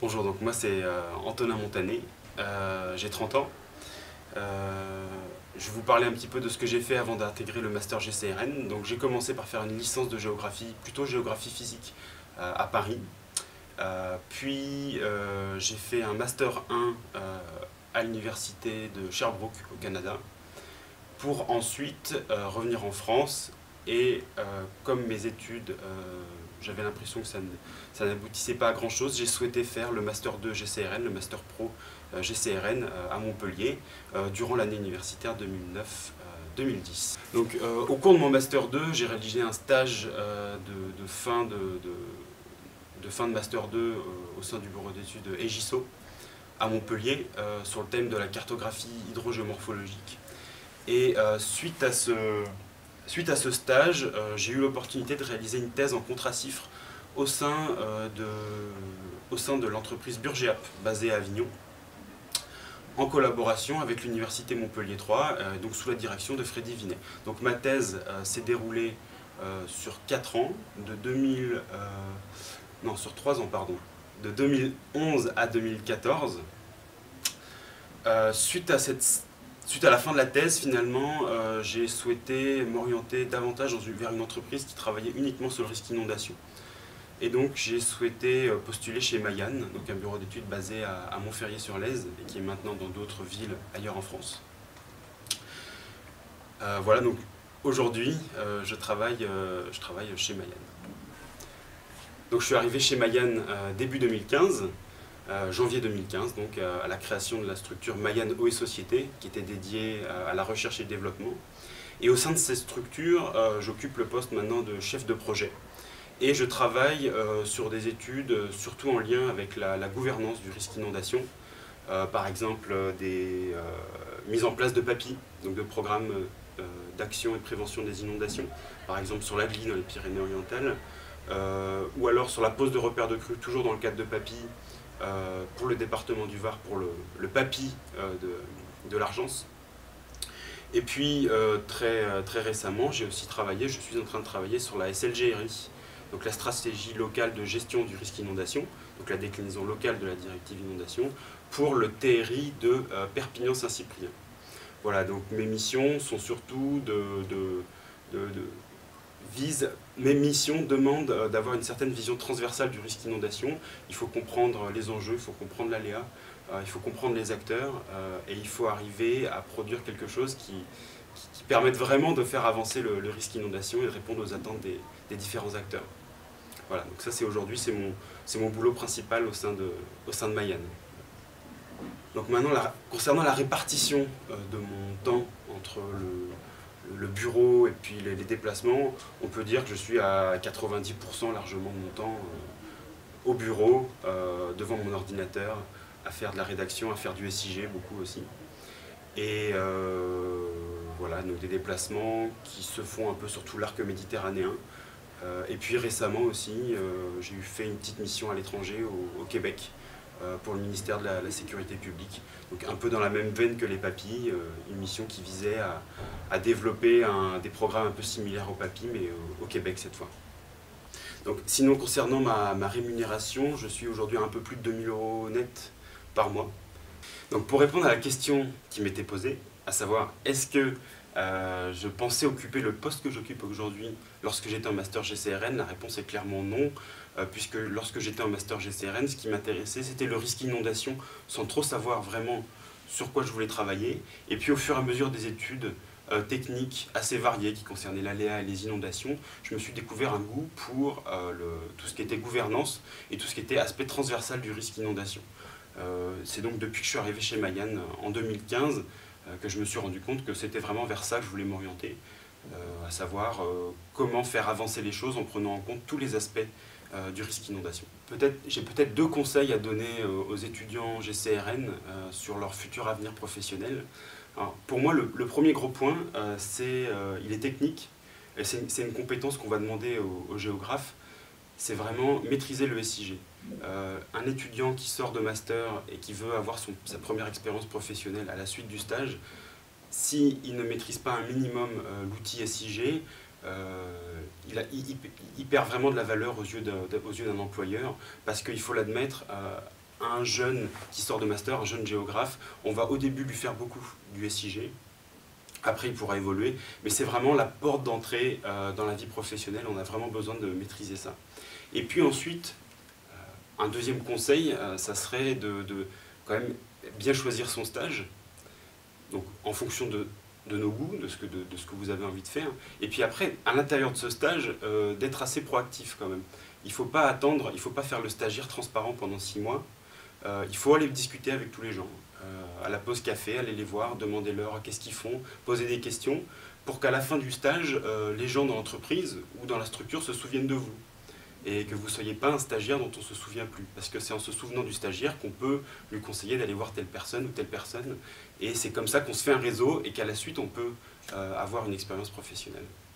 Bonjour, donc moi c'est Antonin Montané, j'ai 30 ans. Je vais vous parler un petit peu de ce que j'ai fait avant d'intégrer le master GCRN. Donc j'ai commencé par faire une licence de géographie, plutôt géographie physique, à Paris. Puis j'ai fait un master 1 à l'université de Sherbrooke au Canada, pour ensuite revenir en France. Et comme mes études, j'avais l'impression que ça n'aboutissait pas à grand chose, j'ai souhaité faire le Master 2 GCRN, le Master Pro GCRN à Montpellier, durant l'année universitaire 2009-2010. Donc au cours de mon Master 2, j'ai réalisé un stage de fin de Master 2 au sein du bureau d'études EGISO à Montpellier, sur le thème de la cartographie hydrogéomorphologique. Et suite à ce stage, j'ai eu l'opportunité de réaliser une thèse en contrachiffres au sein de l'entreprise Burgeap, basée à Avignon, en collaboration avec l'université Montpellier 3, donc sous la direction de Freddy Vinet. Donc ma thèse s'est déroulée sur 4 ans, sur 3 ans, pardon, de 2011 à 2014. Suite à la fin de la thèse, finalement, j'ai souhaité m'orienter davantage vers une entreprise qui travaillait uniquement sur le risque inondation. Et donc j'ai souhaité postuler chez Mayan, donc un bureau d'études basé à Montferrier-sur-Lèze et qui est maintenant dans d'autres villes ailleurs en France. Voilà, donc aujourd'hui je travaille chez Mayan. Donc je suis arrivé chez Mayan début 2015. Janvier 2015, donc à la création de la structure Mayan Eau et Société, qui était dédiée à la recherche et le développement. Et au sein de cette structure, j'occupe le poste maintenant de chef de projet. Et je travaille sur des études, surtout en lien avec la gouvernance du risque inondation. Par exemple, des mises en place de PAPI, donc de programmes d'action et de prévention des inondations, par exemple sur l'Agly dans les Pyrénées-Orientales, ou alors sur la pose de repères de crues, toujours dans le cadre de PAPI, pour le département du Var, pour le PAPI de l'Argence. Et puis très récemment, je suis en train de travailler sur la SLGRI, donc la stratégie locale de gestion du risque inondation, donc la déclinaison locale de la directive inondation, pour le TRI de Perpignan-Saint-Cyprien. Voilà, donc mes missions sont surtout mes missions demandent d'avoir une certaine vision transversale du risque inondation. Il faut comprendre les enjeux, il faut comprendre l'aléa, il faut comprendre les acteurs, et il faut arriver à produire quelque chose qui permette vraiment de faire avancer le risque inondation et de répondre aux attentes des différents acteurs. Voilà, donc ça c'est aujourd'hui, c'est mon boulot principal au sein de Mayan. Donc maintenant, concernant la répartition de mon temps entre le bureau et puis les déplacements, on peut dire que je suis à 90% largement de mon temps au bureau, devant mon ordinateur, à faire de la rédaction, à faire du SIG, beaucoup aussi. Et voilà, donc des déplacements qui se font un peu sur tout l'arc méditerranéen. Et puis récemment aussi, j'ai fait une petite mission à l'étranger, au Québec, pour le ministère de la Sécurité publique. Donc un peu dans la même veine que les PAPI, une mission qui visait à développer des programmes un peu similaires aux PAPI, mais au Québec cette fois. Donc sinon, concernant ma rémunération, je suis aujourd'hui à un peu plus de 2000 € net par mois. Donc pour répondre à la question qui m'était posée, à savoir est-ce que je pensais occuper le poste que j'occupe aujourd'hui lorsque j'étais en master GCRN, la réponse est clairement non, puisque lorsque j'étais en master GCRN, ce qui m'intéressait c'était le risque inondation, sans trop savoir vraiment sur quoi je voulais travailler. Et puis au fur et à mesure des études techniques assez variées qui concernaient l'aléa et les inondations, je me suis découvert un goût pour tout ce qui était gouvernance et tout ce qui était aspect transversal du risque inondation. C'est donc depuis que je suis arrivé chez Mayan en 2015 que je me suis rendu compte que c'était vraiment vers ça que je voulais m'orienter, à savoir comment faire avancer les choses en prenant en compte tous les aspects du risque inondation. J'ai peut-être 2 conseils à donner aux étudiants GCRN sur leur futur avenir professionnel. Alors, pour moi, le premier gros point, il est technique, et c'est une compétence qu'on va demander aux géographes, c'est vraiment maîtriser le SIG. Un étudiant qui sort de master et qui veut avoir sa première expérience professionnelle à la suite du stage, s'il ne maîtrise pas un minimum l'outil SIG, il perd vraiment de la valeur aux yeux d'un employeur, parce qu'il faut l'admettre, un jeune qui sort de master, un jeune géographe, on va au début lui faire beaucoup du SIG. Après, il pourra évoluer, mais c'est vraiment la porte d'entrée dans la vie professionnelle. On a vraiment besoin de maîtriser ça. Et puis ensuite, un deuxième conseil, ça serait de quand même bien choisir son stage, donc en fonction de nos goûts, de ce que vous avez envie de faire. Et puis après, à l'intérieur de ce stage, d'être assez proactif quand même. Il ne faut pas attendre, il ne faut pas faire le stagiaire transparent pendant 6 mois. Il faut aller discuter avec tous les gens. À la pause café, aller les voir, demander leur qu'est-ce qu'ils font, poser des questions, pour qu'à la fin du stage, les gens dans l'entreprise ou dans la structure se souviennent de vous. Et que vous ne soyez pas un stagiaire dont on ne se souvient plus. Parce que c'est en se souvenant du stagiaire qu'on peut lui conseiller d'aller voir telle personne ou telle personne. Et c'est comme ça qu'on se fait un réseau et qu'à la suite, on peut avoir une expérience professionnelle.